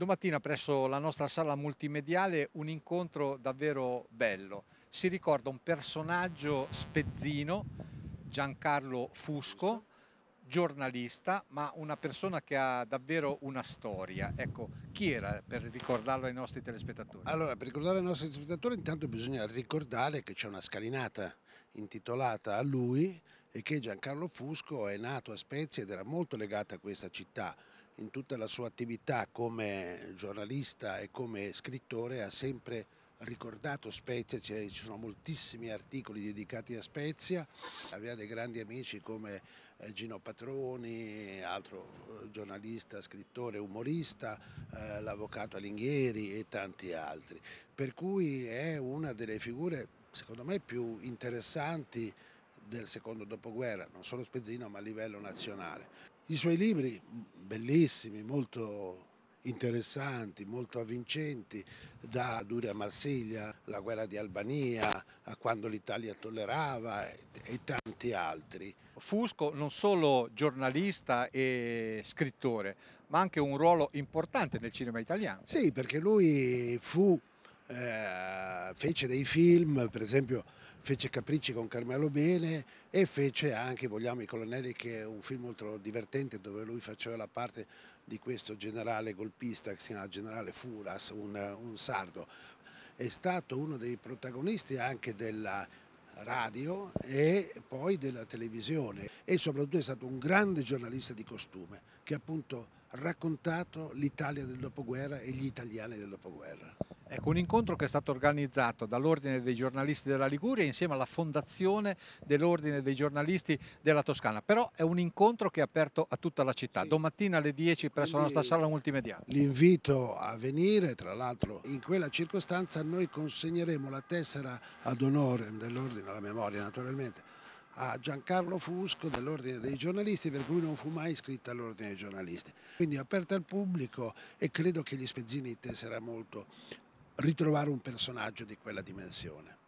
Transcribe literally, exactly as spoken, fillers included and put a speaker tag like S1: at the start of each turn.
S1: Domattina presso la nostra sala multimediale un incontro davvero bello. Si ricorda un personaggio spezzino, Giancarlo Fusco, giornalista, ma una persona che ha davvero una storia. Ecco, chi era per ricordarlo ai nostri telespettatori?
S2: Allora, per ricordare ai nostri spettatori intanto bisogna ricordare che c'è una scalinata intitolata a lui e che Giancarlo Fusco è nato a Spezia ed era molto legato a questa città. In tutta la sua attività come giornalista e come scrittore ha sempre ricordato Spezia, ci sono moltissimi articoli dedicati a Spezia, aveva dei grandi amici come eh, Gino Patroni, altro eh, giornalista, scrittore, umorista, eh, l'avvocato Alighieri e tanti altri. Per cui è una delle figure, secondo me, più interessanti del secondo dopoguerra, non solo spezzino ma a livello nazionale. I suoi libri, bellissimi, molto interessanti, molto avvincenti, da Duri a Marsiglia, La guerra di Albania, a Quando l'Italia tollerava e, e tanti altri.
S1: Fusco non solo giornalista e scrittore, ma anche un ruolo importante nel cinema italiano.
S2: Sì, perché lui fu, eh, fece dei film, per esempio fece Capricci con Carmelo Bene e fece anche Vogliamo i colonnelli, che è un film molto divertente dove lui faceva la parte di questo generale golpista che si chiama generale Furas, un, un sardo. È stato uno dei protagonisti anche della radio e poi della televisione e soprattutto è stato un grande giornalista di costume che ha appunto raccontato l'Italia del dopoguerra e gli italiani del dopoguerra.
S1: Ecco, un incontro che è stato organizzato dall'Ordine dei giornalisti della Liguria insieme alla fondazione dell'Ordine dei giornalisti della Toscana, però è un incontro che è aperto a tutta la città.
S2: Sì.
S1: Domattina alle dieci presso la nostra
S2: Quindi
S1: sala multimediale.
S2: l'invito a venire, tra l'altro in quella circostanza noi consegneremo la tessera ad onore dell'Ordine, alla memoria naturalmente, a Giancarlo Fusco dell'Ordine dei giornalisti, per cui non fu mai iscritta all'Ordine dei giornalisti. Quindi è aperta al pubblico e credo che gli spezzini interesserà molto ritrovare un personaggio di quella dimensione.